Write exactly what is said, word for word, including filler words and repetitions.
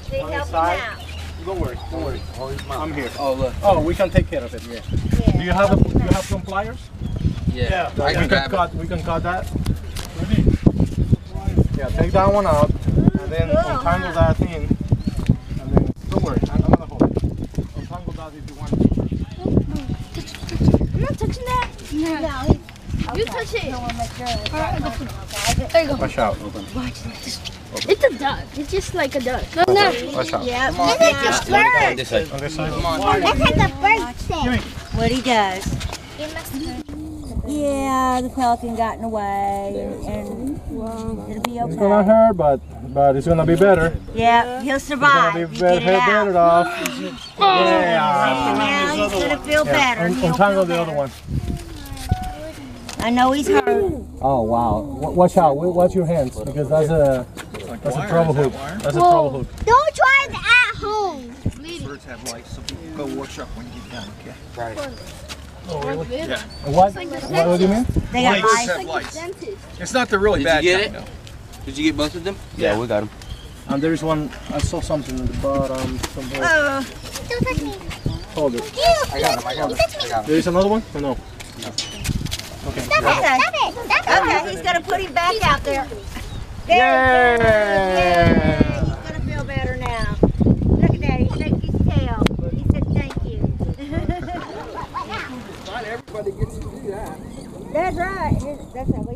They on help his him side. out. Don't worry, don't worry. I'm here. Oh look. Oh, we can take care of it. Yeah. Yeah, Do you have a, you have some pliers? Yeah. So I we can can grab cut. We can cut that. Yeah, take that one out, and then Cool, untangle huh? that thing, and then don't worry. I'm gonna hold it. Untangle that if you want. I'm not touching that. No. no he, You okay. touch it. I want to make sure it's All right, not go. okay. There you go. Watch out. Watch this. It's a duck. It's just like a duck. No, no. Watch out. Yeah. Come on. It's like a bird. This side. On this side. Come on. It's like a bird thing. What he does. It must hurt. Yeah, the pelican got in the way, and, and it'll be It's gonna okay. hurt, but but it's gonna be better. Yeah, he'll It's survive. gonna be You better, get it better out. off. And Yeah. now he's gonna feel Yeah. better. Un- He'll Untangle feel the other better. one. I know he's hurt. Oh wow! W watch out! W- Watch your hands because that's a that's a trouble hook. That's a trouble hook. Don't try it at home. Birds have lights, so go wash up when you get done, okay? Right. Oh really? Yeah. What? What, what do you mean? They got Birds lice. have lights. It's not the really Did bad you get kind, it? Did you get both of them? Yeah. we got them. And there's one. I saw something at the bottom. Somewhere. Uh, Don't touch me. Hold it. I got them. I got them. I got them. There is another one? Or no? Okay. Stop it. Stop it. Stop it. okay, he's gonna put him back out there. Yay! Yay! He's gonna feel better now. Look at that. He shakes his tail. He said thank you. Not everybody gets to do that. That's right. That's